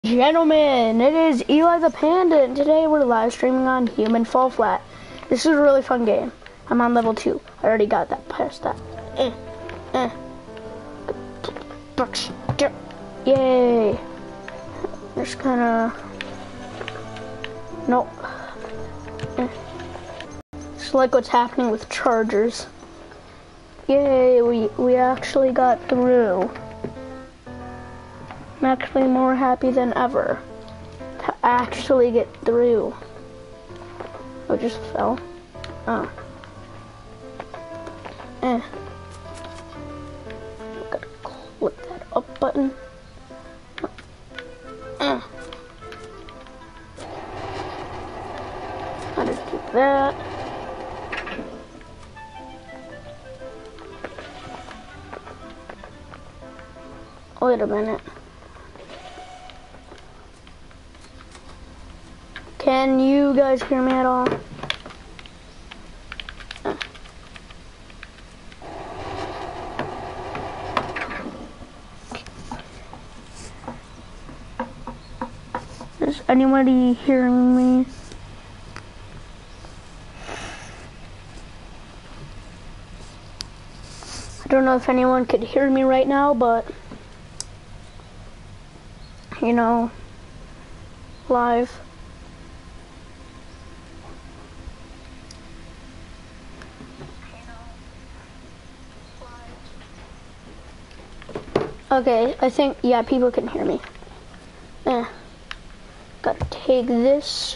Gentlemen, it is Eli the Panda, and today we're live streaming on Human Fall Flat. This is a really fun game. I'm on level 2. I already got that past that. Yay. Just kinda... Nope. It's like what's happening with chargers. Yay, we actually got through. I'm actually more happy than ever to actually get through. Oh, just fell. Oh. Gotta click that up button. I'll just do that. Wait a minute. Can you guys hear me at all? Is anybody hearing me? I don't know if anyone could hear me right now, but you know, live. Okay, I think, yeah, people can hear me. Gotta take this.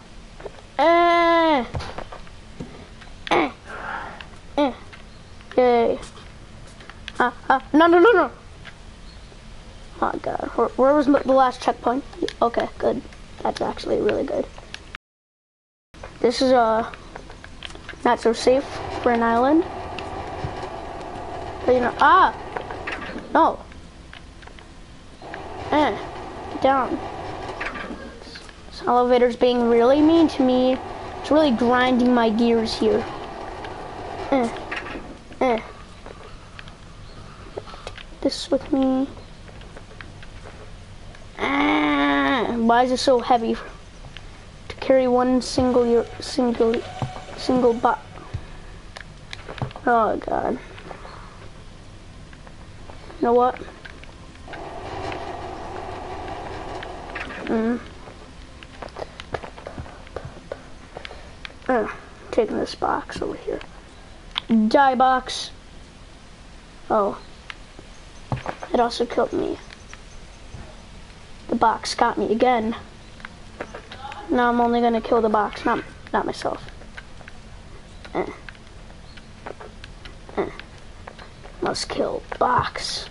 Yay. No. Oh god, where was the last checkpoint? Okay, good. That's actually really good. This is not so safe for an island. But you know, no. Get down. This elevator's being really mean to me. It's really grinding my gears here. This with me. Why is it so heavy to carry one single box? Oh god. You know what? Taking this box over here. Die box. Oh. It also killed me. The box got me again. Now I'm only gonna kill the box, not myself. Must kill box.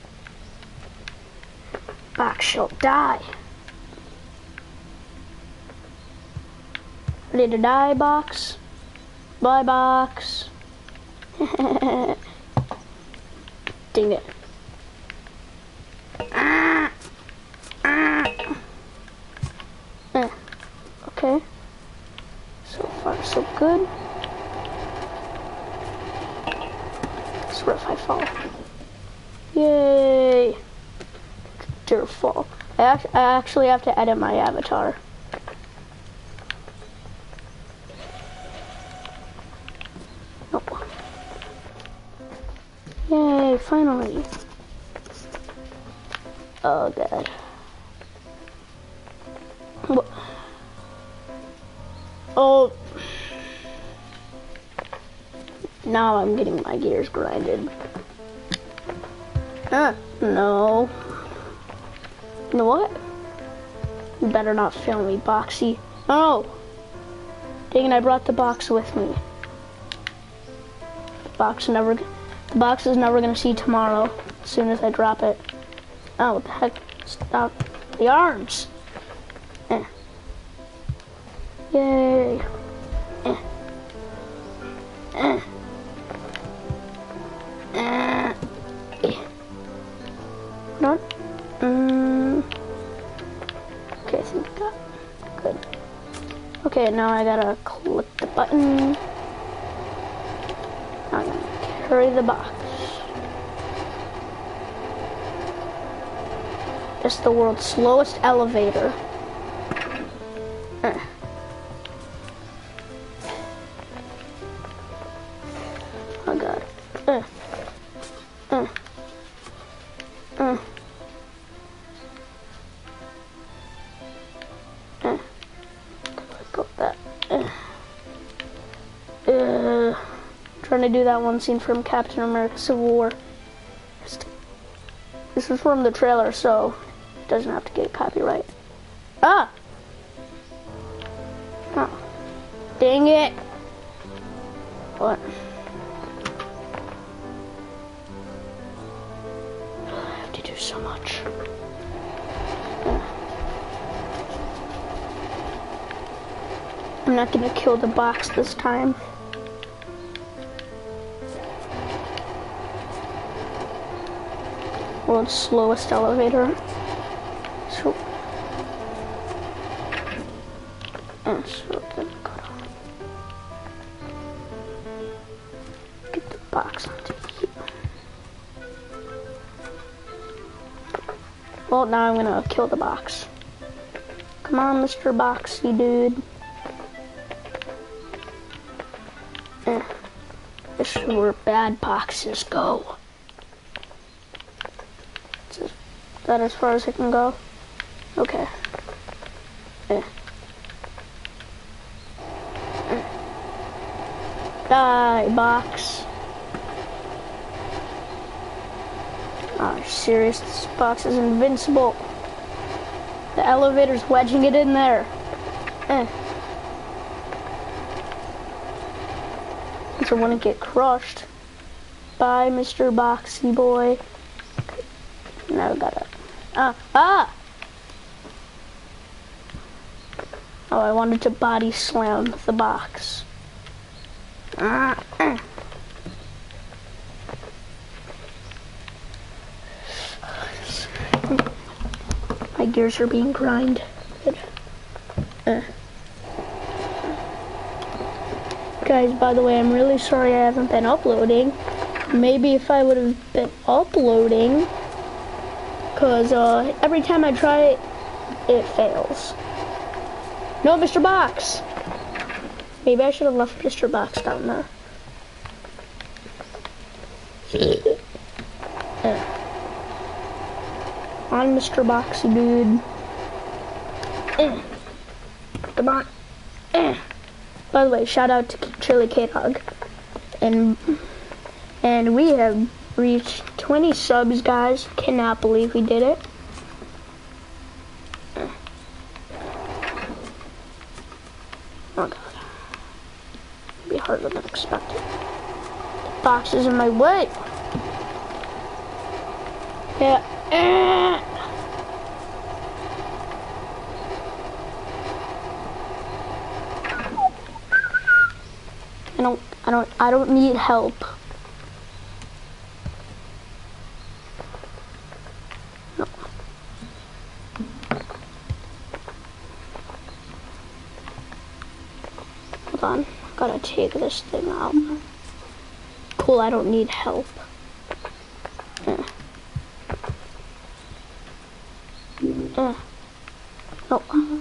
Box shall die. Ready to die, box? Bye, box. Dang it. Okay. So far, so good. So what if I fall? Yay! Dare fall. I actually have to edit my avatar. Nope. Yay, finally. Oh god. What? Oh. Now I'm getting my gears grinded. No. You know what? You better not fail me, Boxy. Oh! Dang it, I brought the box with me. The box is never gonna see tomorrow as soon as I drop it. Oh, what the heck? Stop the arms! Yay! Not. Okay, I think I got it. Good. Okay, now I gotta click the button. Now I'm gonna carry the box. It's the world's slowest elevator. Oh god. Put that. Trying to do that one scene from Captain America Civil War. This is from the trailer, so it doesn't have to get copyright. Ah! Oh. Dang it! What? I have to do so much. I'm not gonna kill the box this time. World's slowest elevator. So then get the box onto here. Well, now I'm gonna kill the box. Come on, Mr. Boxy dude. This is where bad boxes go. Is that as far as I can go? Okay. Die, box. Oh, you're serious? This box is invincible. The elevator's wedging it in there. So I want to get crushed. Bye, Mr. Boxy boy. Now I gotta. Oh, I wanted to body slam the box. My gears are being grinded. Guys, by the way, I'm really sorry I haven't been uploading. Maybe if I would have been uploading, because every time I try it, it fails. No, Mr. Box! Maybe I should have left Mr. Box down there. On Mr. Boxy dude. Come on. By the way, shout out to Chili K-Dog. And we have reached 20 subs, guys. Cannot believe we did it. Oh god. It'll be harder than expected. The box is in my way. Yeah. I don't need help. No. Hold on, gotta take this thing out. Cool, I don't need help. No.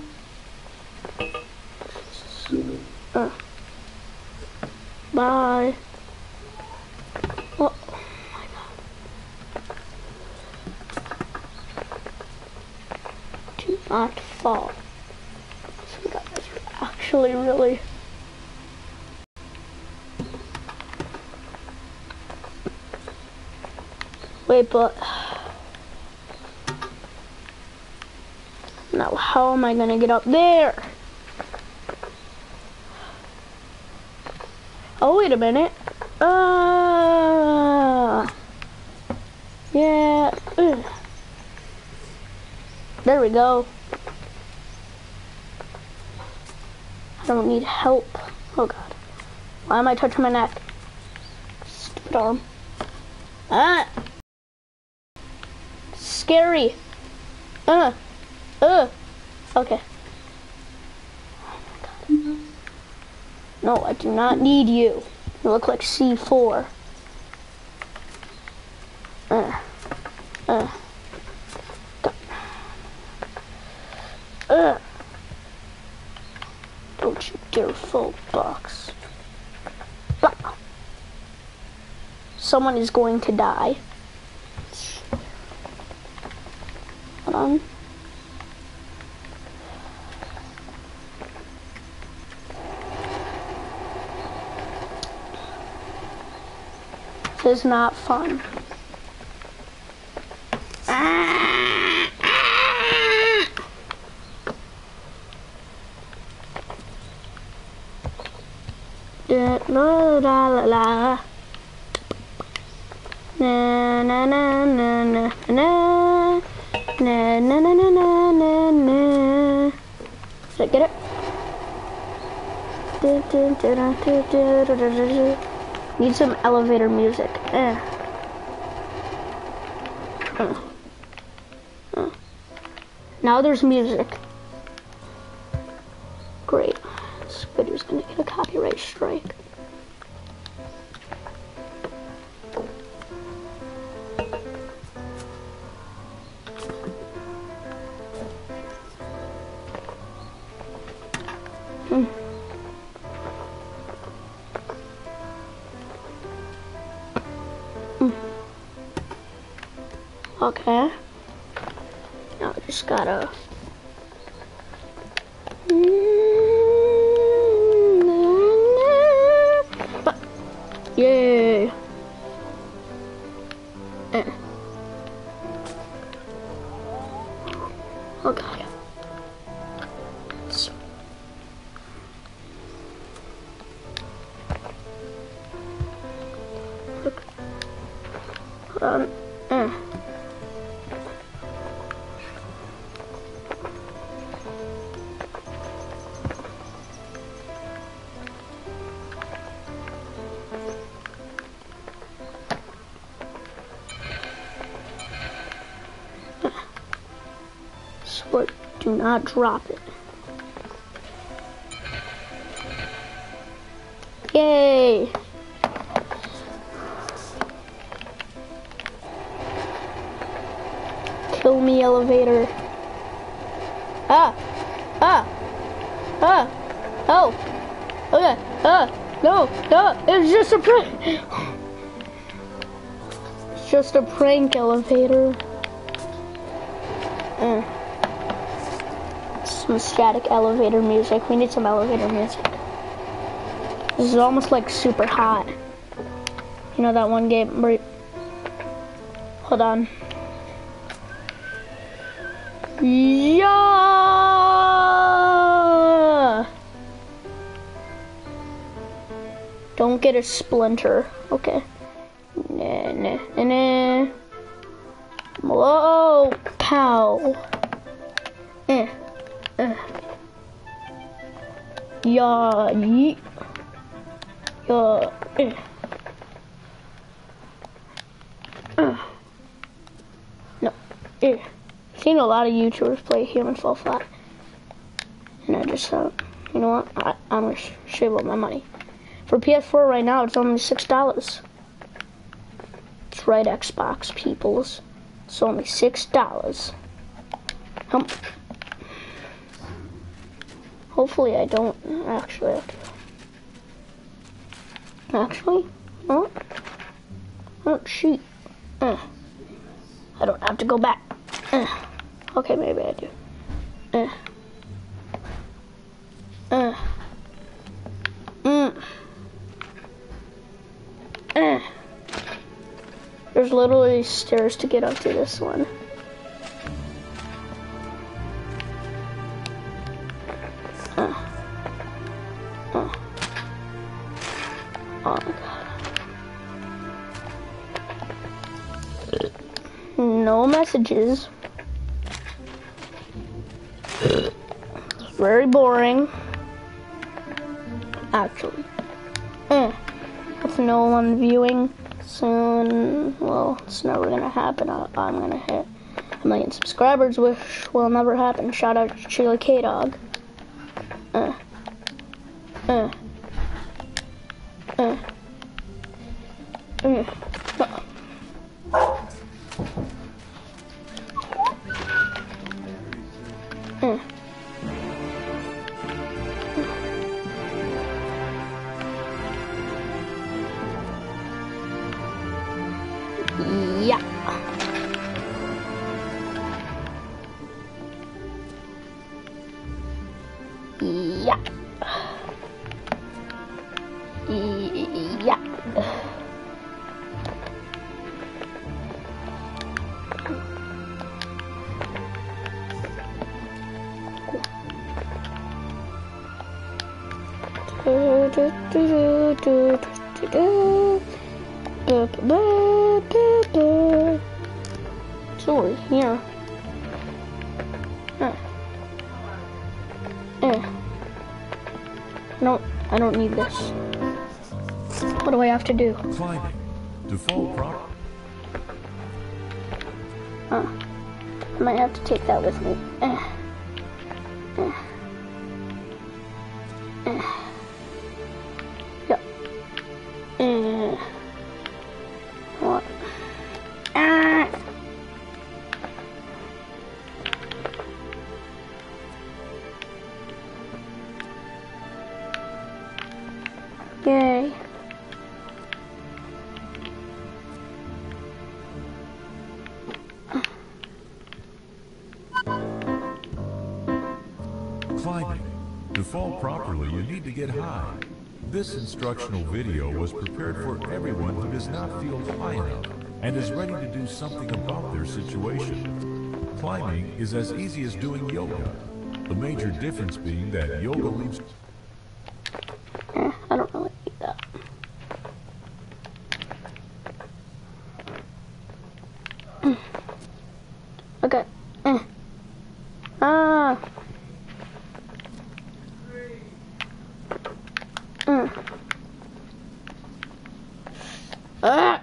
Bye. Oh my god. Do not fall. So guys, actually really. Wait, but now how am I gonna get up there? Oh, wait a minute. Yeah. There we go. I don't need help. Oh god. Why am I touching my neck? Stupid arm. Ah! Scary. Okay. Oh my god. No, I do not need you. You look like C4. God. Don't you dare fall, box. Bah. Someone is going to die. Hold on. This is not fun. La la la la. Na na na na na na na na na na na na. Did I get it? Need some elevator music. Now there's music. Great. This video's gonna get a copyright strike. Okay. Now I just gotta. Yay. Oh god. Hold on. But do not drop it. Yay! Kill me, elevator. Ah! Ah! Ah! Oh! Okay! Ah! No! No! It's just a prank! It's just a prank, elevator. Some static elevator music. We need some elevator music. This is almost like Super Hot. You know that one game where... Hold on. Yeah! Don't get a splinter. Okay. Nah, nah, nah, nah. Whoa! Pow! Yeah, yeet. Yeah. No. I've seen a lot of YouTubers play Human Fall Flat. And I just thought, you know what? I'm going to shave up my money. For PS4 right now, it's only $6. That's right, Xbox peoples. It's only $6. Hopefully I don't actually have to. Actually? No? Oh, shoot. I don't have to go back. Okay, maybe I do. There's literally stairs to get up to this one. Oh my god. No messages. It's very boring. Actually. With no one viewing soon, well, it's never gonna happen. I'm gonna hit 1 million subscribers, which will never happen. Shout out to Chili K-Dog. Yeah. Yeah. So we're here. No, I don't need this. What do I have to do? Climbing. To fall proper. I might have to take that with me. Yep. What? Yay. Climbing. To fall properly, you need to get high. This instructional video was prepared for everyone who does not feel high enough and is ready to do something about their situation. Climbing is as easy as doing yoga. The major difference being that yoga leaves... I don't really need that. Okay. Ah. Ah.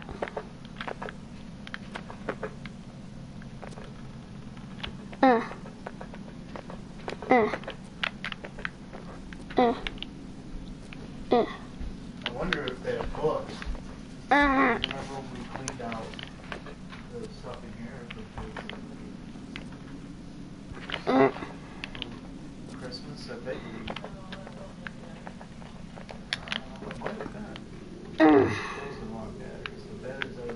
I wonder if they have books. Remember when we cleaned out the stuff in here? Christmas, I bet you. It might have been. Those are long batteries. The batteries are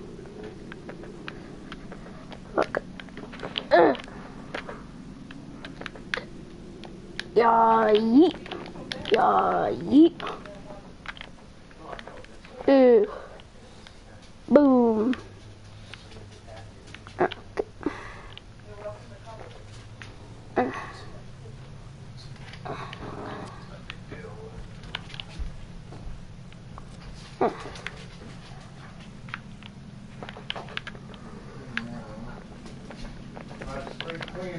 absolutely Look. Yeah, yeet. Yeah, yeet. Boom. spring cleaning.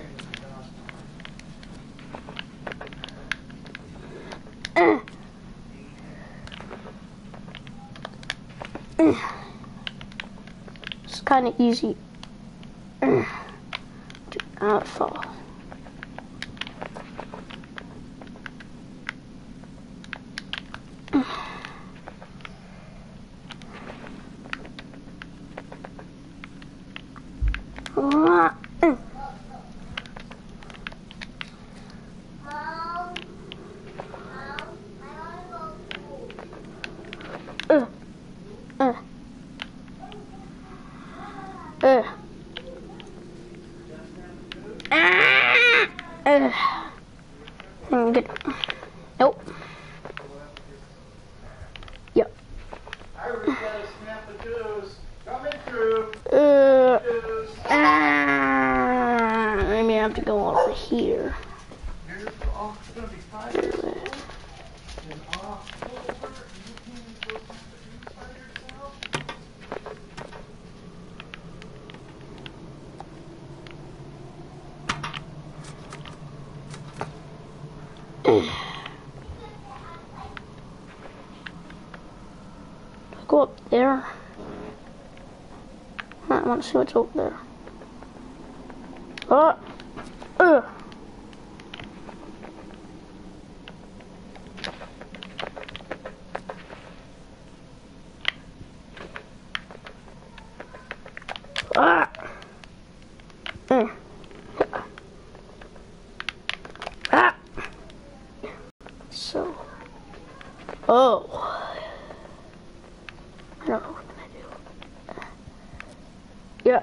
It's kind of easy. Do not fall. Good. Nope. Yep. I already got a snap of juice. Coming through. Juice. Maybe I have to go over here. Here's oh, it's gonna be 5 years old. In October, you can go snap the juice by yourself. Go up there. I want to see what's over there. Oh! Ah! Ah! So. Oh. I don't know what I'm gonna do. Yeah.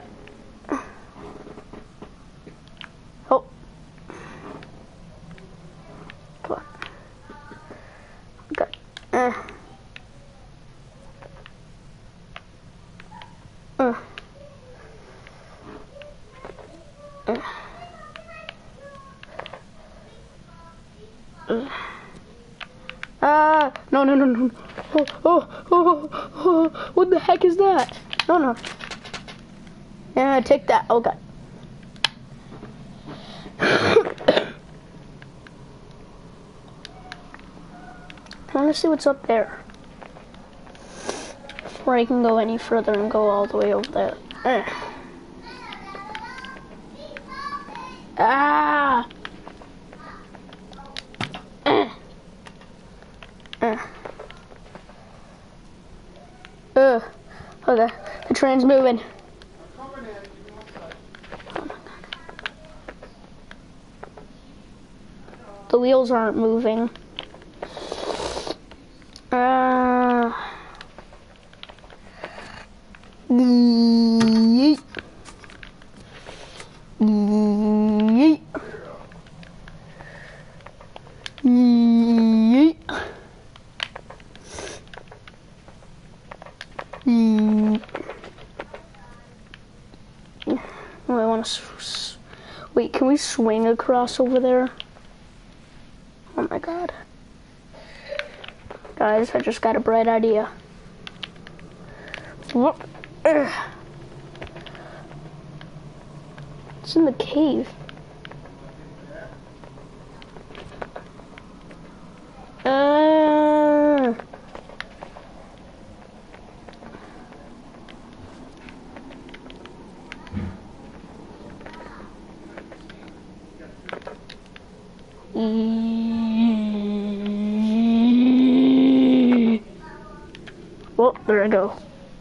Oh. No, no, no, no. Oh, what the heck is that? No, no. Yeah, take that. Oh, God. I want to see what's up there. Before I can go any further and go all the way over there. Ah! Okay, the train's moving. The wheels aren't moving. Yeet. Yeet. Yeet. Oh, I want to wait. Can we swing across over there? Oh my God, guys! I just got a bright idea. It's in the cave. Well, there I go.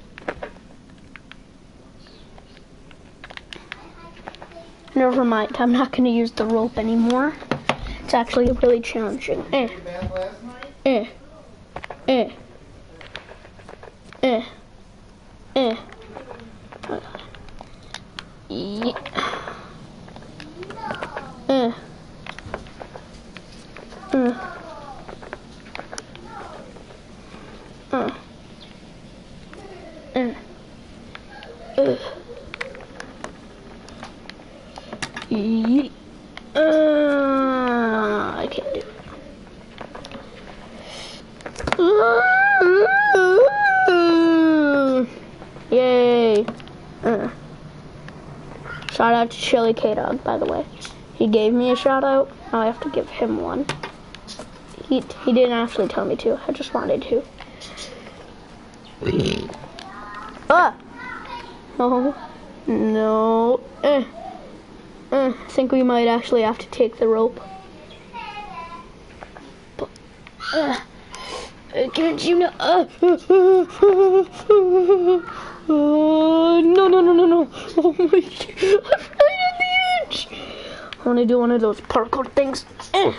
Never mind, I'm not going to use the rope anymore. It's actually really challenging. I can't do it. Yay. Shout out to Chili K-Dog, by the way. He gave me a shout out. Now I have to give him one. He didn't actually tell me to. I just wanted to. Oh. No. I think we might actually have to take the rope. But, can't you know? No, no, no, no, no. Oh my God. I'm right on the edge. I want to do one of those parkour things. I'm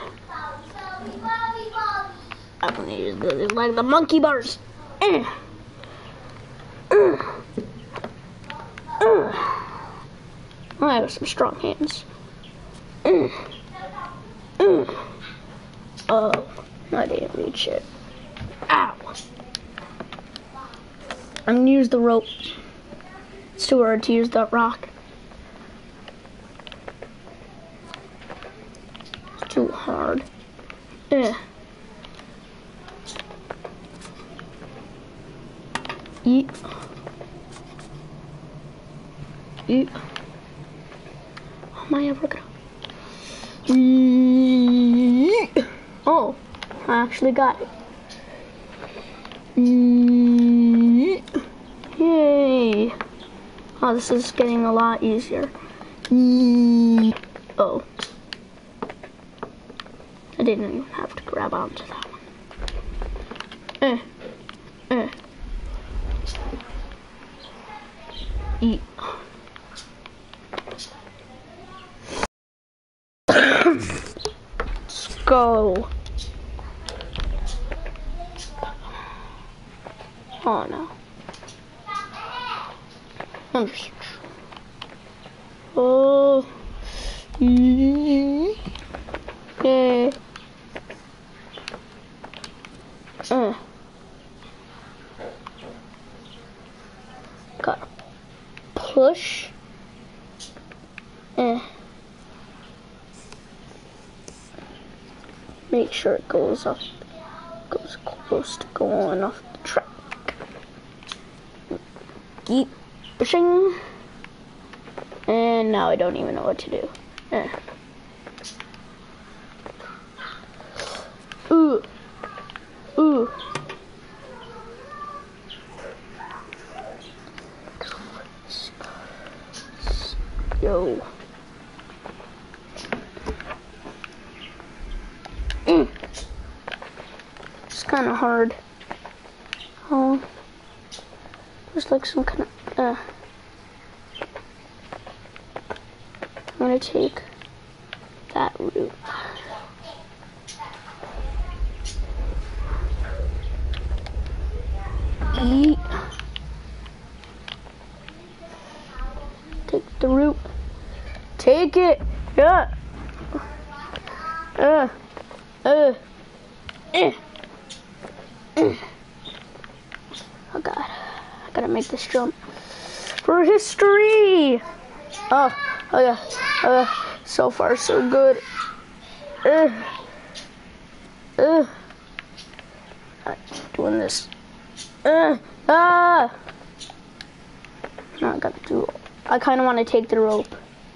going to use this like the monkey bars. I have some strong hands. Oh, I didn't reach it. Ow. I'm gonna use the rope. It's too hard to use that rock. It's too hard. Eat. Eat. How am I ever gonna? Oh, I actually got it. Yay. Oh, this is getting a lot easier. Oh. I didn't even have to grab onto that one. Eat. Let's go. Oh no. I'm just. Oh. Yeah. Gotta push. make sure it goes close to going off the track. Keep pushing. And now I don't even know what to do. Ooh. Ooh. Yo. It's kind of hard. Oh. There's like some kind of, I'm gonna take that route. Yeet. Take the route. Take it. Yeah. Oh God. I gotta make this jump for history. Oh yeah. So far so good. I'm doing this. No, I gotta do. I kind of want to take the rope.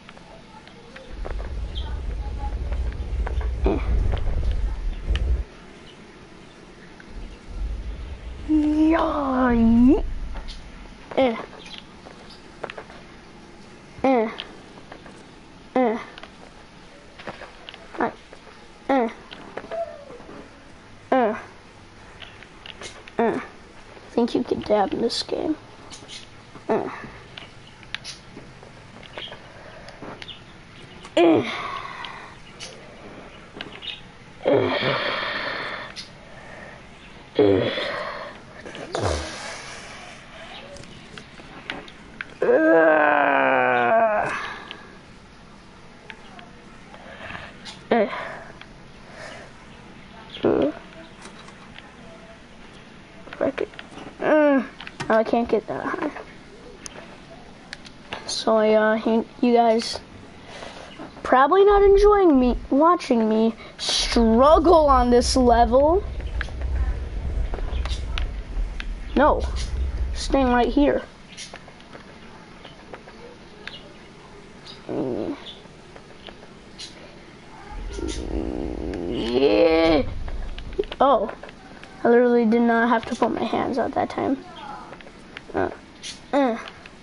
Yeah. I think you can dab in this game. I can't get that high. So you guys probably not enjoying watching me struggle on this level. No, staying right here. Yeah. Oh, I literally did not have to put my hands out that time. Yeah.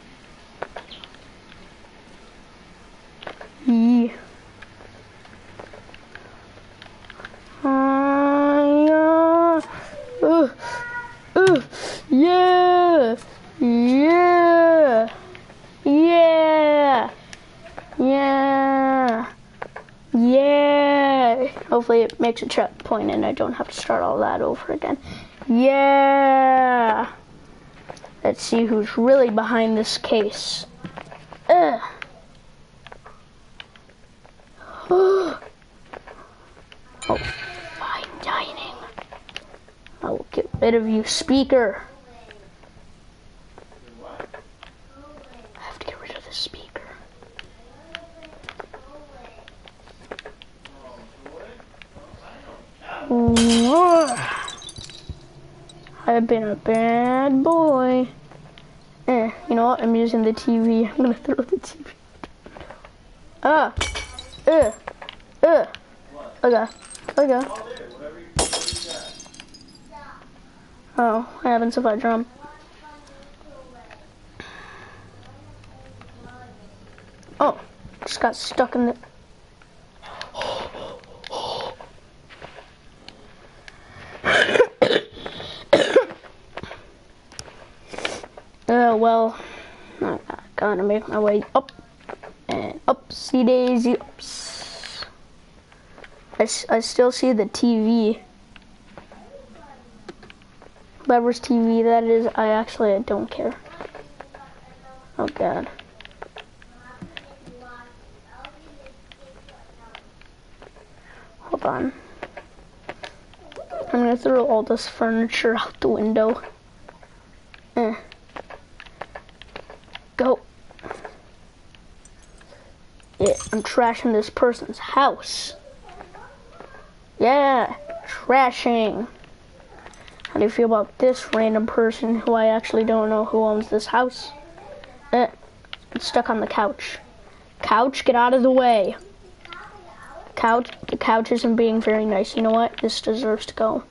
Yeah. Yeah. Yeah. Yeah. Yeah. Hopefully it makes a checkpoint and I don't have to start all that over again. Yeah. Let's see who's really behind this case. Oh, fine dining. I will get rid of you, speaker. I have to get rid of the speaker. I've been a bad boy. You know what? I'm using the TV. I'm gonna throw the TV. Okay. Oh, what happens if I jump? Oh, just got stuck in the... Well, I gotta make my way up and upsy daisy ups. I still see the TV. Whatever's TV that is, I don't care. Oh God. Hold on. I'm gonna throw all this furniture out the window. Go. Yeah, I'm trashing this person's house. Yeah, trashing. How do you feel about this random person who I actually don't know who owns this house? It's stuck on the couch. Couch, get out of the way. Couch, the couch isn't being very nice. You know what? This deserves to go.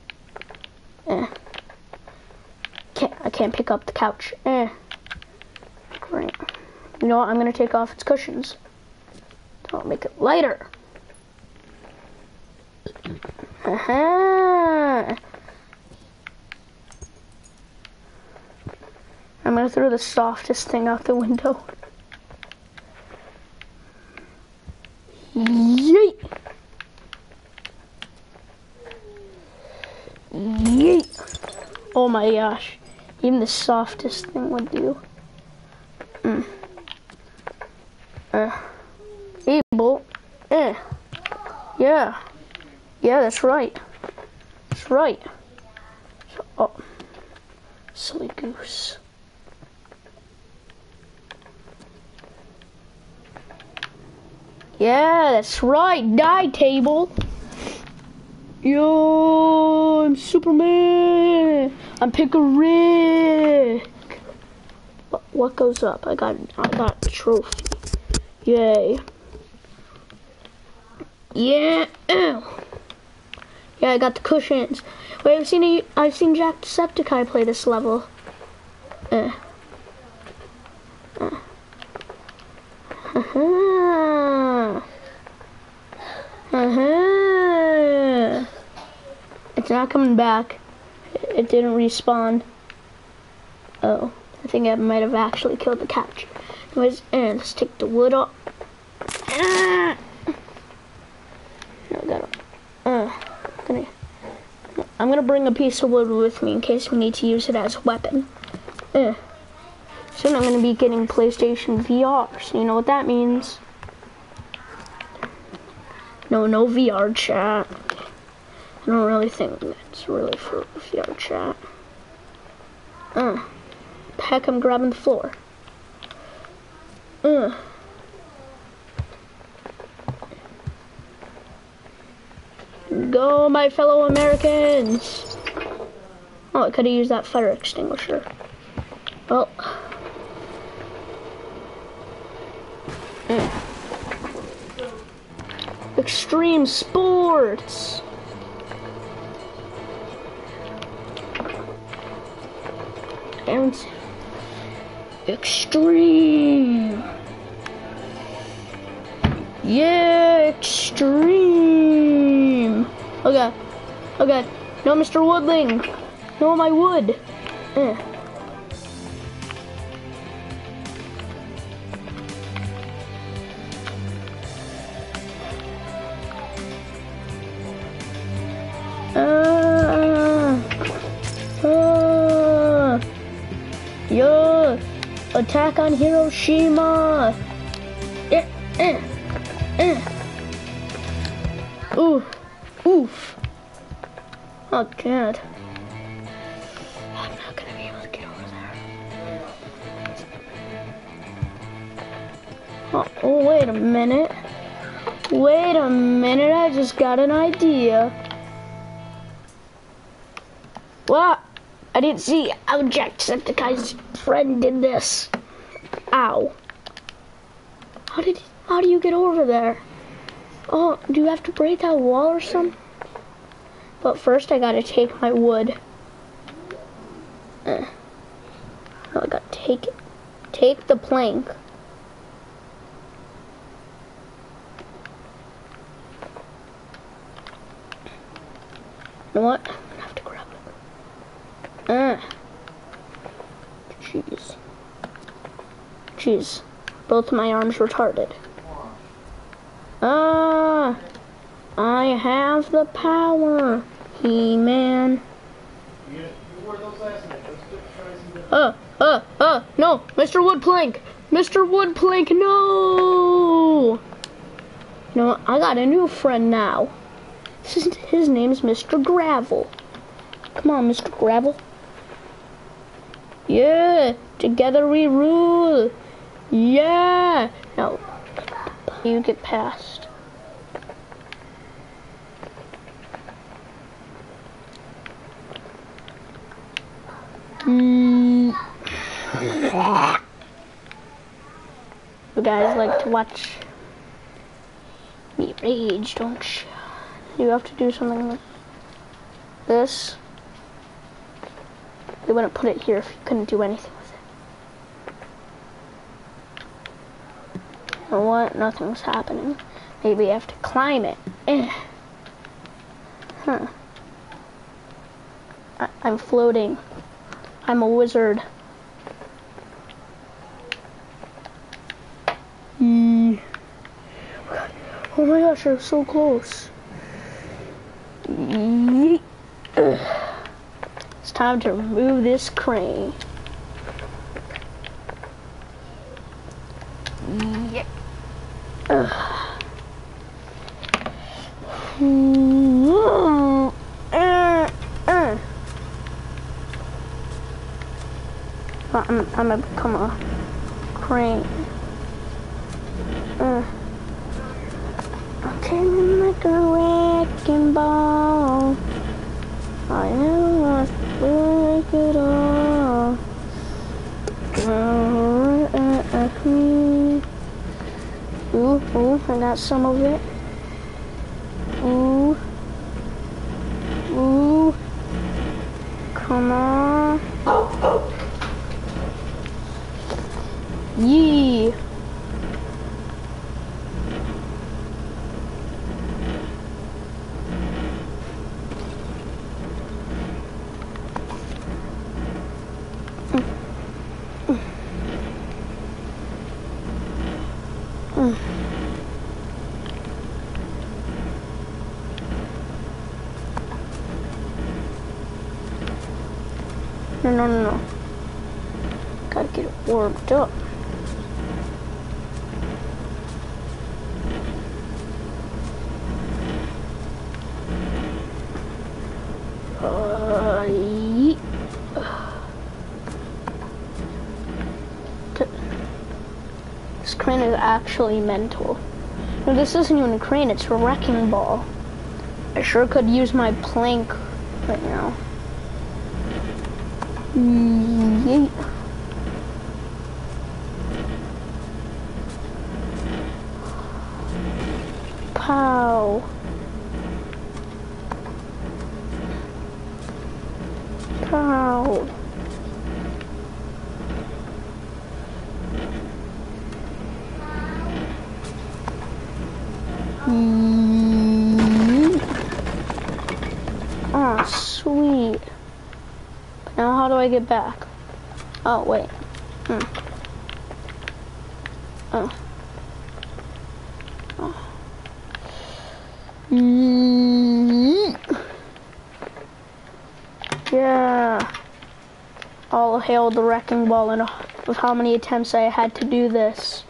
I can't pick up the couch. Great. You know what? I'm gonna take off its cushions. I'll make it lighter. I'm gonna throw the softest thing out the window. Yeet! Yeet! Oh my gosh. Even the softest thing would do. Able. Yeah. Yeah, that's right. That's right. So, oh. Silly goose. Yeah, that's right. Die, table. Yo, I'm Superman. I'm Pickerick. What goes up? I got a trophy. Yay. Yeah. Yeah, I got the cushions. Wait, I've seen Jacksepticeye play this level. It's not coming back. It didn't respawn. Oh, I think I might have actually killed the couch. Anyways, let's take the wood off. I'm gonna bring a piece of wood with me in case we need to use it as a weapon. Soon I'm gonna be getting PlayStation VR, so you know what that means. No VR chat. I don't really think that's really for VR chat. Heck, I'm grabbing the floor. Go, my fellow Americans! Oh, I could have used that fire extinguisher. Well. Extreme sports! And extreme! Yeah, extreme! Okay. No, Mr. Woodling! No, my wood! Yo! Attack on Hiroshima! Oof. Oh, God. I'm not gonna be able to get over there. Oh, wait a minute. I just got an idea. What? I didn't see how Jacksepticeye's friend did this. Ow. How do you get over there? Oh, do you have to break that wall or something? But first I gotta take my wood. No, I gotta take it. Take the plank. You know what? I'm gonna have to grab it. Jeez. Both my arms retarded. I have the power, He-Man. No, Mr. Woodplank! Mr. Woodplank, no! No, I got a new friend now. His name's Mr. Gravel. Come on, Mr. Gravel. Yeah, together we rule. Yeah. No, you get past. You guys like to watch me rage, don't you? You have to do something like this. They wouldn't put it here if you couldn't do anything with it. You know what? Nothing's happening. Maybe I have to climb it. Huh. I'm floating. I'm a wizard. Oh my gosh, I'm so close. It's time to remove this crane. Yep. I'm gonna become a crane. I'm like a wrecking ball. I never want to break it all. Ooh, I got some of it. Ooh. Come on. Yee. No. Gotta get it warmed up. This crane is actually mental. No, this isn't even a crane, it's a wrecking ball. I sure could use my plank right now. Yeet. Pow. Pow. Oh, sweet. But now how do I get back? Oh, wait. Oh. Yeah. All hail the wrecking ball and with how many attempts I had to do this.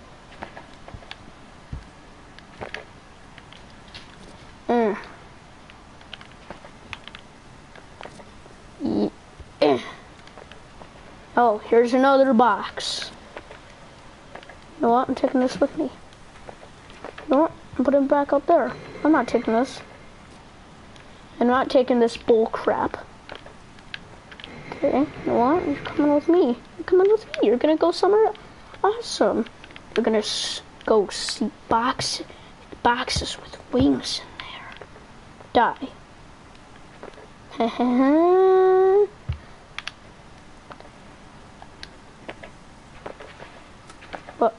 Oh, here's another box. You know what? I'm taking this with me. You know what? I'm putting it back up there. I'm not taking this. I'm not taking this bull crap. Okay, you know what? You're coming with me. You're coming with me. You're gonna go somewhere awesome. You're gonna go see boxes with wings in there. Die. What?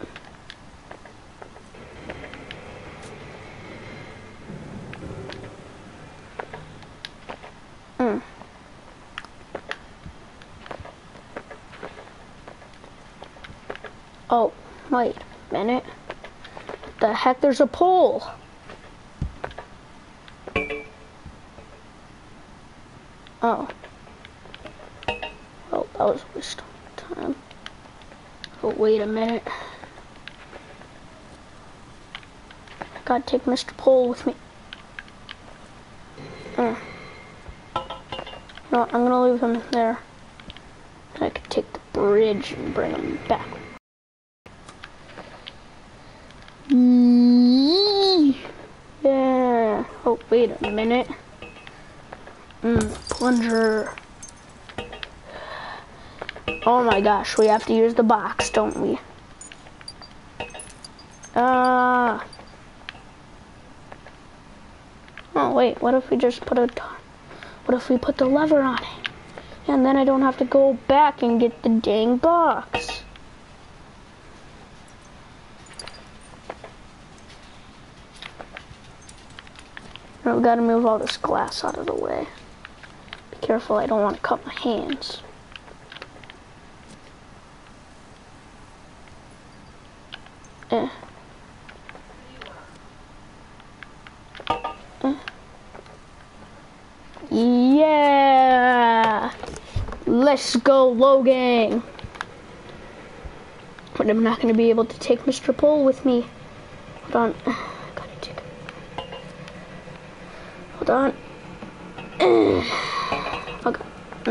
Oh, wait a minute. What the heck? There's a pole. Oh. Oh, that was a waste of time. Oh, wait a minute. Gotta take Mr. Pole with me. No, I'm gonna leave him there. I could take the bridge and bring him back. Yeah. Oh, wait a minute. Plunger. Oh my gosh, we have to use the box, don't we? Oh wait, what if we just put what if we put the lever on it? And then I don't have to go back and get the dang box. Now we gotta move all this glass out of the way. Be careful, I don't want to cut my hands. Yeah! Let's go, Logang! But I'm not going to be able to take Mr. Pole with me. Hold on. Gotta take it. Hold on. Okay.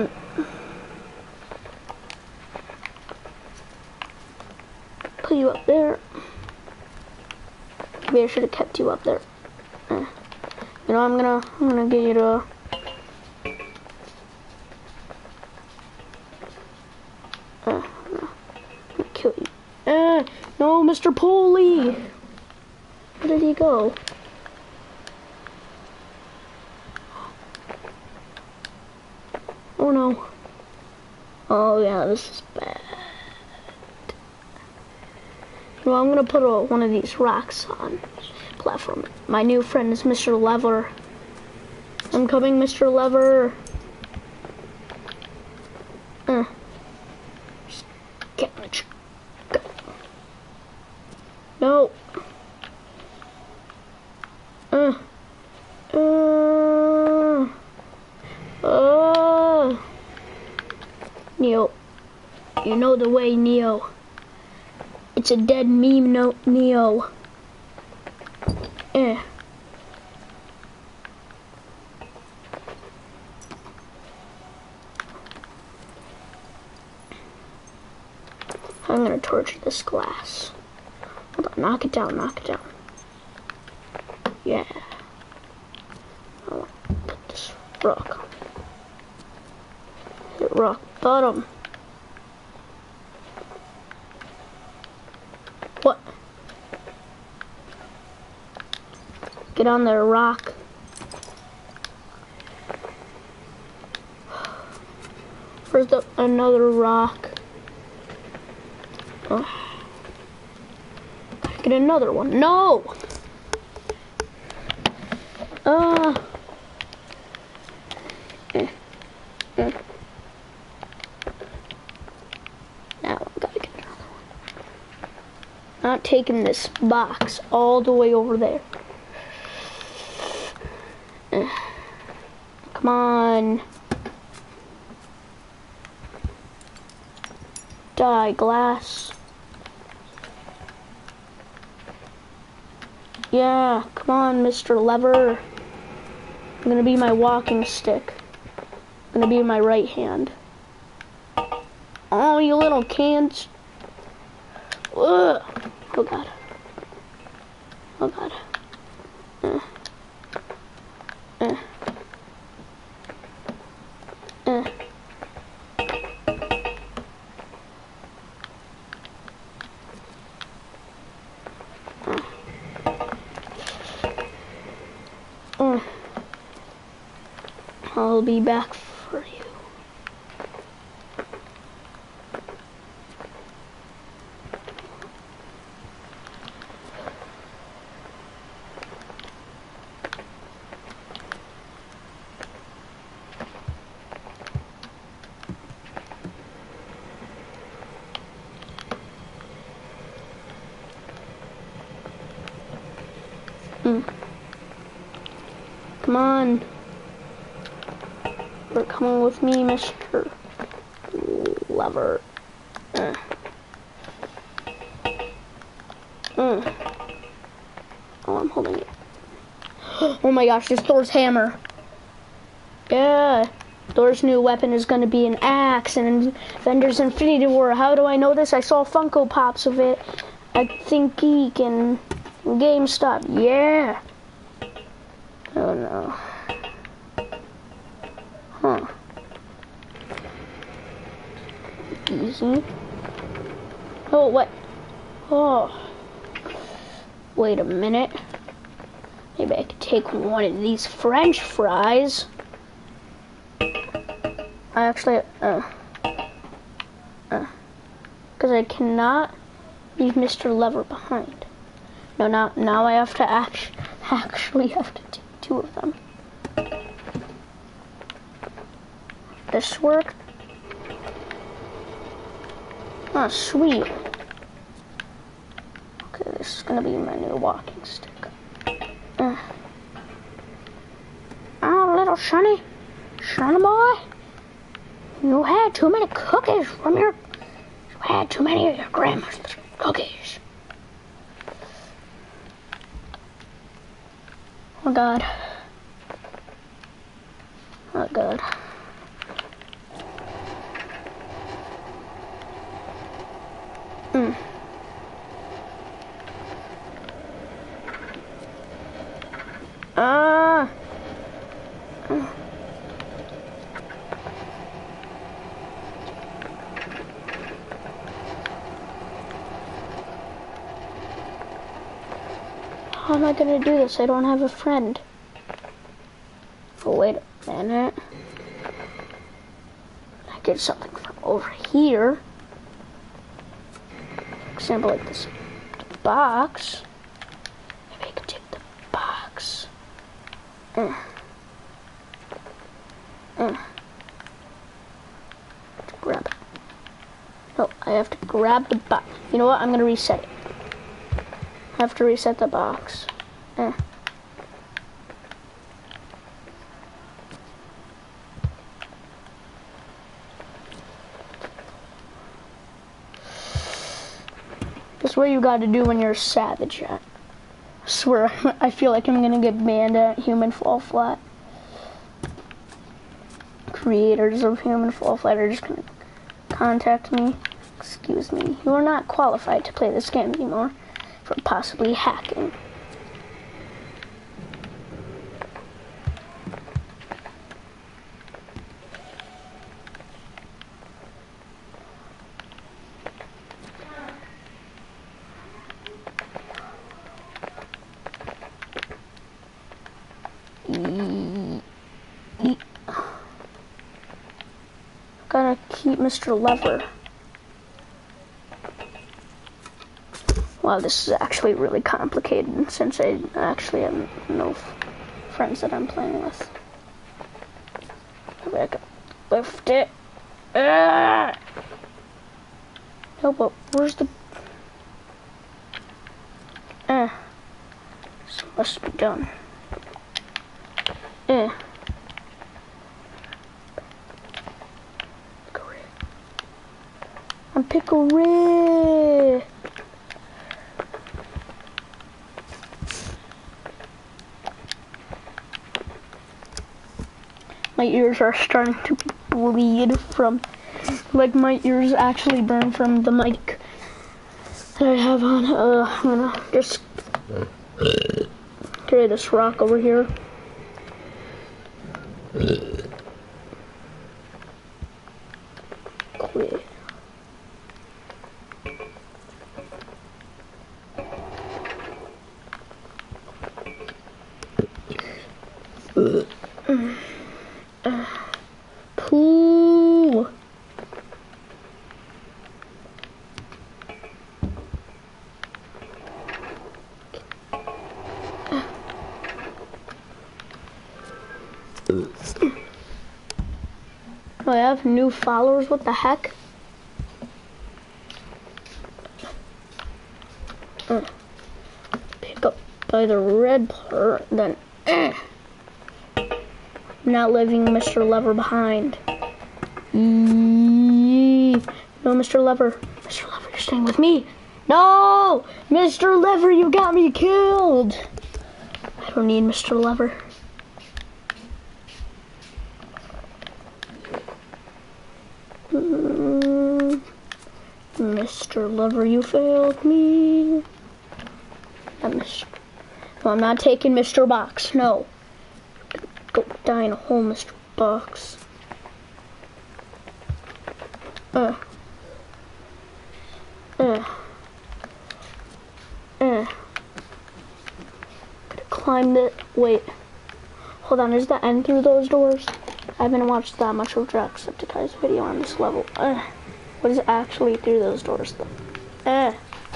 Put you up there. Maybe I should have kept you up there. You know, I'm gonna get you to. I'm gonna kill you. No, Mr. Poley. Where did he go? Oh no. Oh yeah, this is bad. Well, I'm gonna put one of these rocks on platform. My new friend is Mr. Lever. I'm coming, Mr. Lever. Get in the truck. Go. No. Neo. You know the way, Neo. It's a dead meme, no, Neo. I'm gonna torch this glass. Hold on, knock it down, knock it down. Yeah. I want to put this rock on. Hit rock bottom. What? Get on there, rock. Where's another rock? Oh. Get another one. No! Now I gotta get another one. Not taking this box all the way over there. Come on. Die, glass. Yeah, come on, Mr. Lever. I'm gonna be my walking stick. I'm gonna be my right hand. Oh, you little cans. Ugh. Oh God. Oh God. I'll be back for you. Come on. You're coming with me, Mr. Lever. Oh, I'm holding it. Oh my gosh, there's Thor's hammer. Yeah. Thor's new weapon is going to be an axe and Avengers Infinity War. How do I know this? I saw Funko Pops of it at Think Geek and GameStop. Yeah. Oh no. Huh. easy. Oh, what? Oh. Wait a minute. Maybe I could take one of these French fries. I actually, because I cannot leave Mr. Lever behind. No, now I have to actually have to take two of them. This work? Oh, sweet. Okay, this is gonna be my new walking stick. Oh, little Sonny boy, you had too many cookies from you had too many of your grandma's cookies. Oh God. Oh God. How am I gonna do this? I don't have a friend. Oh, wait a minute. I get something from over here. For example, like this box. Maybe I could take the box. Grab it. No, I have to grab the box. You know what? I'm gonna reset it. I have to reset the box. That's what you gotta do when you're a savage. I swear, I feel like I'm gonna get banned at Human Fall Flat. Creators of Human Fall Flat are just gonna contact me. Excuse me, you are not qualified to play this game anymore for possibly hacking. Gotta keep Mr. Lever. Wow, this is actually really complicated since I actually have no friends that I'm playing with. Maybe I can lift it. No, but where's the... This must be done. I'm Pickle. My ears are starting to bleed from, like my ears actually burn from the mic that I have on. I'm gonna just carry this rock over here. Clear. Pooh. Oh, I have new followers. What the heck? Pick up by the red part, then not leaving Mr. Lever behind. No, Mr. Lever. Mr. Lever, you're staying with me. No! Mr. Lever, you got me killed. I don't need Mr. Lever. Mr. Lever, you failed me. No, I'm not taking Mr. Box. No. Go die in a hole, Mr. Box. climb the, wait. Hold on, is the end through those doors? I haven't watched that much of Jacksepticeye's video on this level. What is actually through those doors though?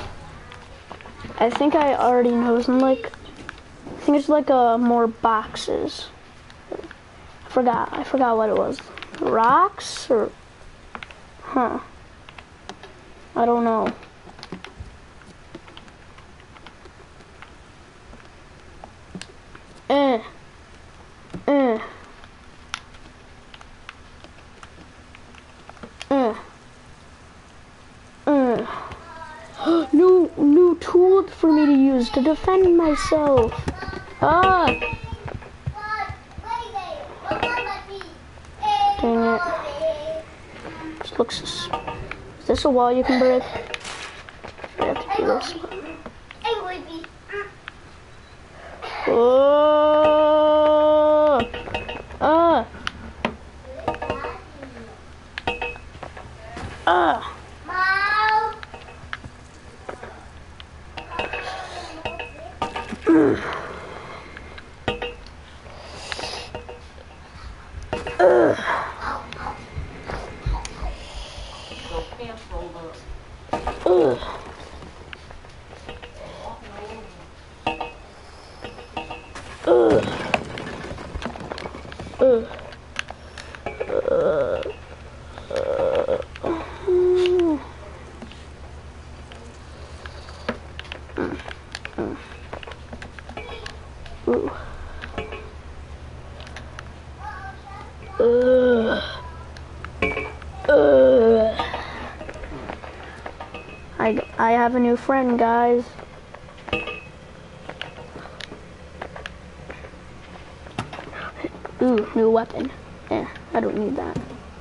I think I already know some I think it's like more boxes. I forgot what it was. Rocks or, huh. I don't know. New tool for me to use to defend myself. Dang it. This looks. Is this a wall you can break? I have to do this. I have a new friend, guys. Ooh, new weapon. I don't need that.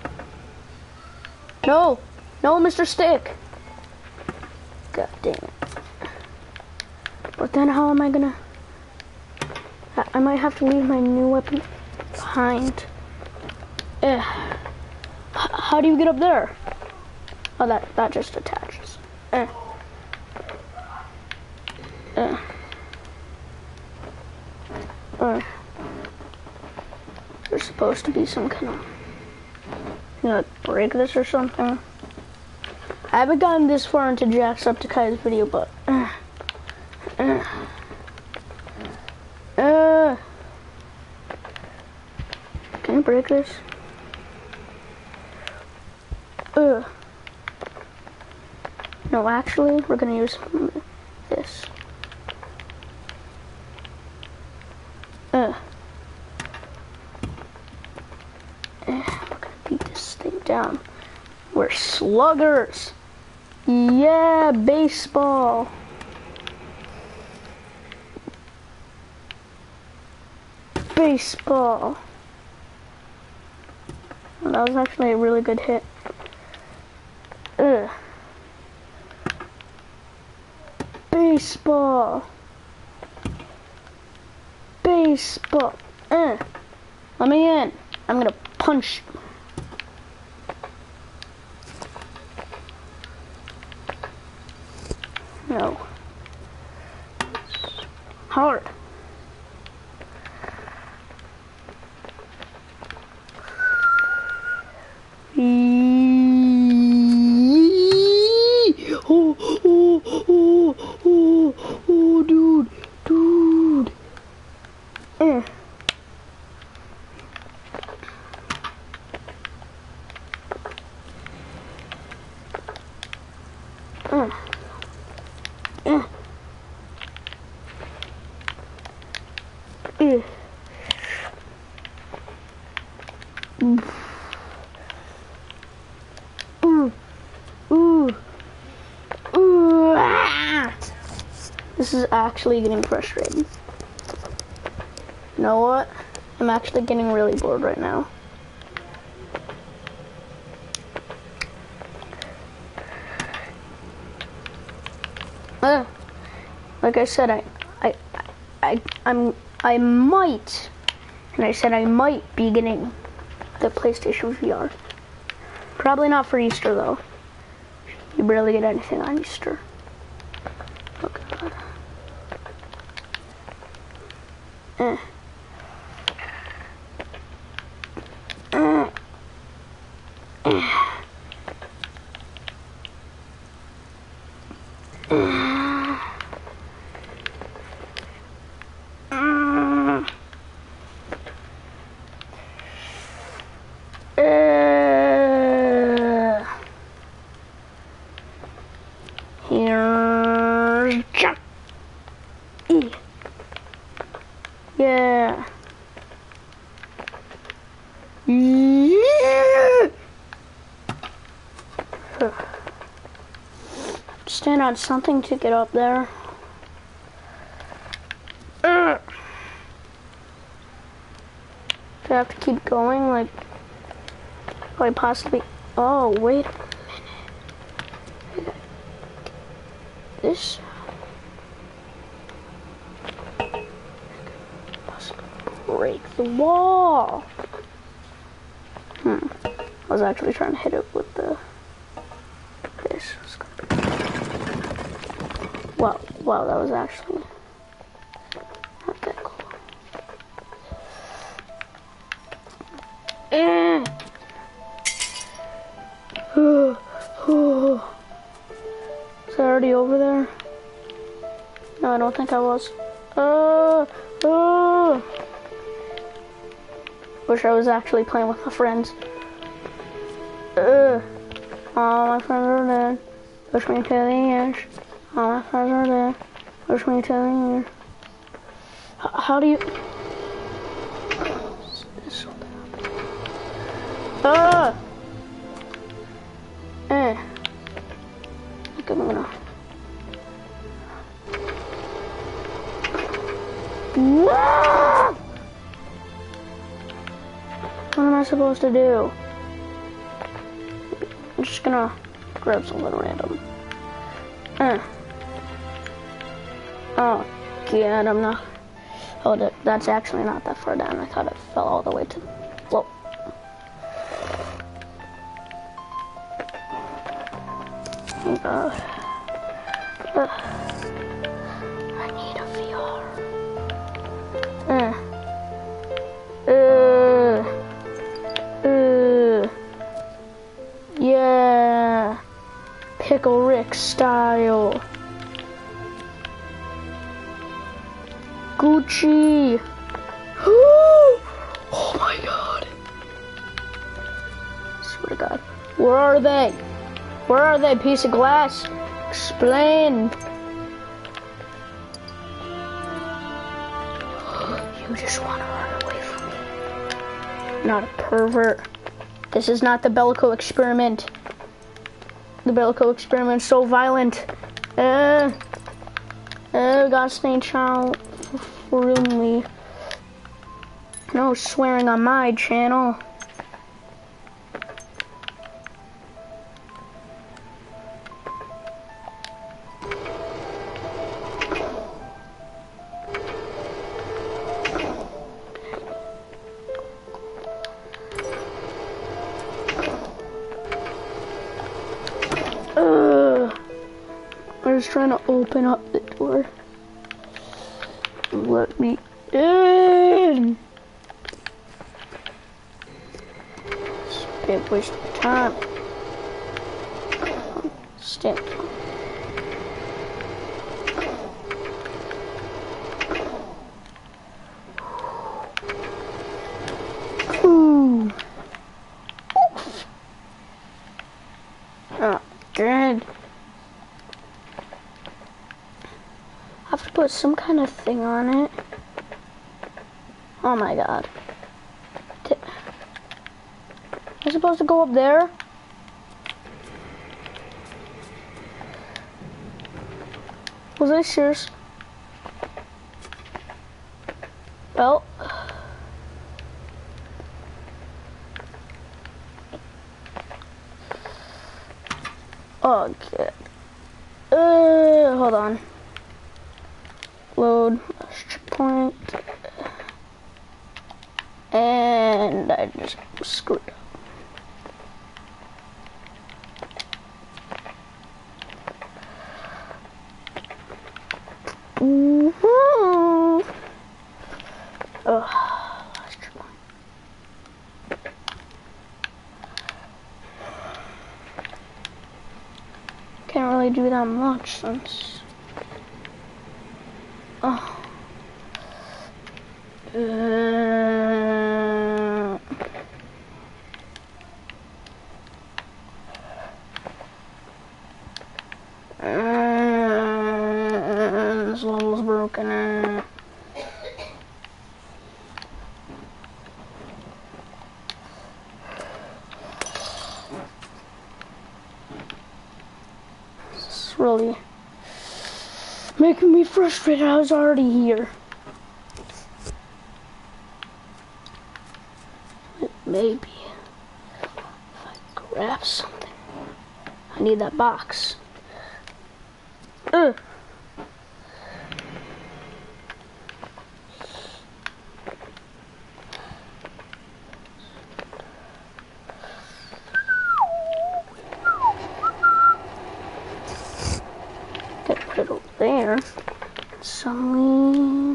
No, Mr. Stick. God damn it. But then how am I gonna... I might have to leave my new weapon behind. How do you get up there? Oh, that just attaches. There's supposed to be some kind of, break this or something. I haven't gotten this far into Jacksepticeye's video, but can you break this? No, actually, we're gonna use this. We're gonna beat this thing down. We're sluggers. Yeah, baseball. Baseball. Well, that was actually a really good hit. Baseball. Baseball. Let me in. I'm gonna punch you. No. Hard. Oh, dude. This is actually getting frustrating. You know what? I'm actually getting really bored right now. Like I said, I might, and I said I might be getting the PlayStation VR. Probably not for Easter though. You barely get anything on Easter. Oh God. Here, jump. Yeah. Stand on something to get up there. Do I have to keep going? Like, could I possibly? Oh, wait a minute. This. Break the wall. I was actually trying to hit it with the this. Wow, that was actually not that cool. Is that already over there? No, I don't think I was. Wish I was actually playing with my friends. All my friends are dead. Push me to the edge. All my friends are dead. Push me to the edge. How do you? I think I'm gonna. No! What am I supposed to do? I'm just gonna grab something random. Oh, God, I'm not. Oh, that's actually not that far down. I thought it fell all the way to the floor. Oh, God. I need a VR. Yeah, Pickle Rick style. Gucci. Oh my God. Swear to God. Where are they? Where are they, piece of glass? Explain. You just want to run away from me. Not a pervert. This is not the Bellico experiment. The Bellico experiment's so violent. God snake child for me. No swearing on my channel. I was trying to open up the door. Let me in. It's a big waste of time. Stand. Ooh. Oh, good. I have to put some kind of thing on it. Oh my God. Am I supposed to go up there? Was I serious? Well. Okay. Hold on. Load checkpoint. And I just screwed up. Can't really do that much since... Oh. This level's broken. This is really making me frustrated. I was already here. Maybe if I grab something. I need that box. Ugh. Gotta put it over there. Suddenly.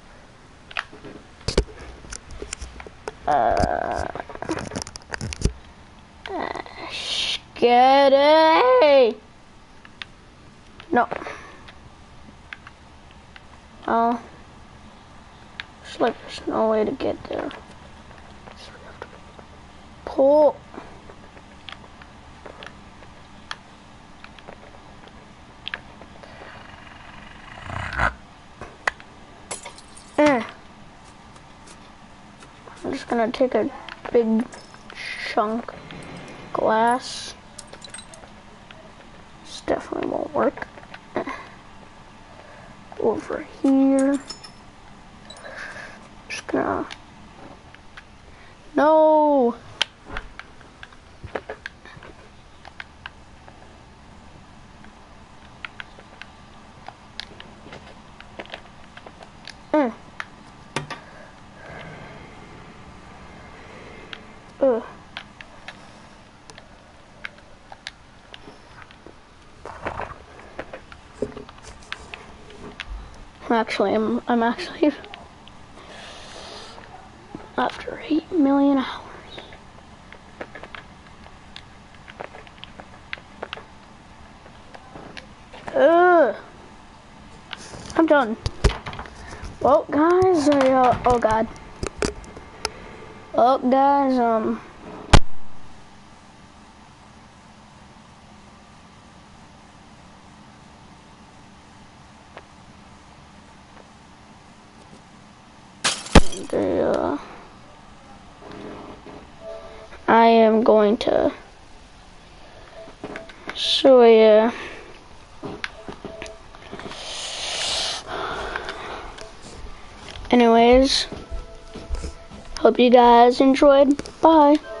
Skitty! No. Oh. Looks like there's no way to get there. So we have to pull. I'm just gonna take a big chunk of glass. This definitely won't work. Over here. Just gonna... No! Ugh. I'm actually after 8 million hours. Ugh. I'm done. Well, guys, oh god. Well, guys, I am going to show you. Anyways, hope you guys enjoyed. Bye.